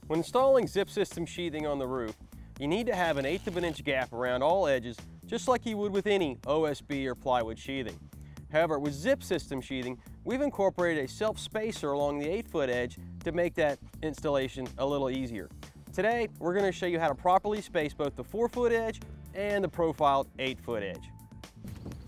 When installing zip system sheathing on the roof, you need to have an 1/8 of an inch gap around all edges, just like you would with any OSB or plywood sheathing. However, with zip system sheathing, we've incorporated a self-spacer along the 8-foot edge to make that installation a little easier. Today, we're going to show you how to properly space both the 4-foot edge and the profiled 8-foot edge.